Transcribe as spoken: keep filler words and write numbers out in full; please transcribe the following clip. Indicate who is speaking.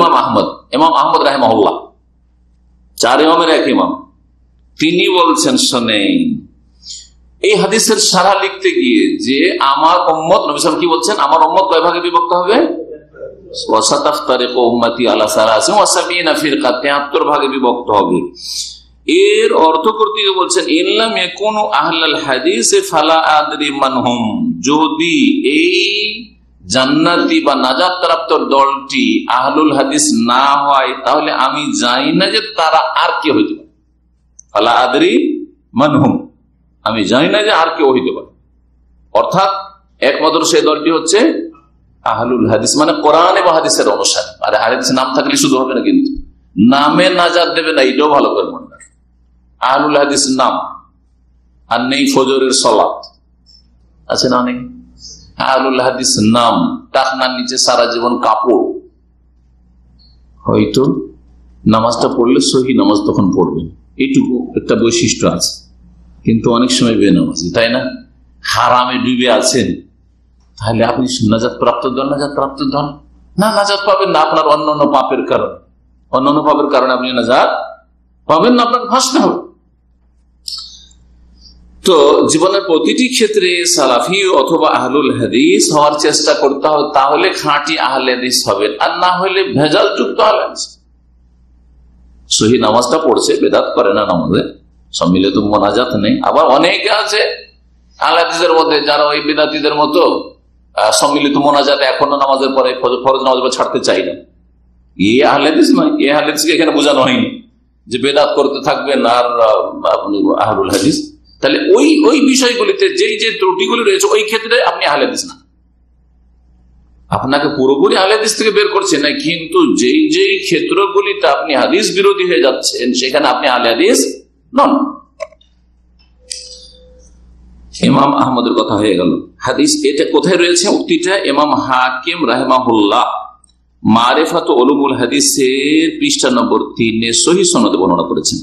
Speaker 1: ইমাম আহমদ, ইমাম আহমদ রাহিমাহুল্লাহ, চার ইমামের এক ইমাম, তিনি বলছেন শোনেন, এই হাদিসের সারা লিখতে গিয়ে যে আমার উম্মত, নবী সাল্লাল্লাহু আলাইহি ওয়াসাল্লাম কি বলছেন, আমার উম্মত কয় ভাগে বিভক্ত হবে, তেহাত্তর ভাগে বিভক্ত হবে। এর অর্থ করতে গিয়ে বলছেন ইনলাম ইয়াকুনু আহলাল হাদিস ফালা আদরি মানহুম, যদি এই জান্নাতি বা নাজাত প্রাপ্ত দলটি আহলুল হাদিস না হয় তাহলে আমি জানি না যে তারা আর কে হইতে পারে। ফালা আদরি মানহুম, আমি জানি না যে আর কেউ হইতে পারে। অর্থাৎ একমাত্র সেই দলটি হচ্ছে আহলুল হাদিস, মানে কোরআন এবং হাদিসের অনুসারী। আর হাদিস নাম থাকলে শুধু হবে না, কিন্তু নামে নাজাত দেবে না, এটাও ভালো করে মনে রাখবে। আহলুল হাদিস নাম, আর নেই ফজরের সালাত, আছে না নেই? আহলুল হাদিস নাম, টাকনার নিচে সারা জীবন কাপড়, হয়তো নামাজটা পড়লে সহি নামাজ তখন পড়বেন, এইটুকু একটা বৈশিষ্ট্য আছে। কিন্তু অনেক সময় বেনামাজি, তাই না? হারামে ডুবে আছেন, তাহলে আপনি নাজাত প্রাপ্ত দল, নাজাত প্রাপ্ত দল না, নাজাত পাবেন না আপনার অন্য অন্য পাপের কারণে, অন্য অন্য পাপের কারণে আপনি নাজাত পাবেন না, আপনাকে ভাসতে হবে। তো জীবনের প্রতিটি ক্ষেত্রে সালাফি অথবা আহলুল হাদিস হওয়ার চেষ্টা করতে হবে, তাহলে খাঁটি আহলে হাদিস হবেন, আর না হলে ভেজাল যুক্ত আহলে হাদিস। সহি নামাজটা পড়ছে, বেদাত করে না নামাজে, সম্মিলিত মোনাজাত নেই। আবার অনেকে আছে আহলে হাদিসের মধ্যে যারা ওই বেদাতীদের মতো সম্মিলিত মোনাজাত এখনো নামাজের পরে ফরজ নামাজের পর ছাড়তে চাই না। এ আহলে হাদিস নয়, এ আহলে হাদিসকে এখানে বোঝানো হয়নি যে বেদাত করতে থাকবেন আর আপনি আহলুল হাদিস। তাহলে ওই ওই বিষয়গুলিতে যেই যে ত্রুটিগুলি রয়েছে ওই ক্ষেত্রে আপনি আহলে হাদিস না, আপনাকে পুরোপুরি আহলে হাদিস থেকে বের করছে না, কিন্তু যেই যেই ক্ষেত্রগুলিতে আপনি হাদিস বিরোধী হয়ে যাচ্ছেন সেখানে আপনি আহলে হাদিস নন। ইমাম আহমদের কথা হয়ে গেল। হাদিস এটা কোথায় রয়েছে? উক্তিটা ইমাম হাকিম রাহিমাহুল্লাহ মারিফাত উলুমুল হাদিসের পৃষ্ঠা নম্বর তিনে সহিহ সনদে বর্ণনা করেছেন।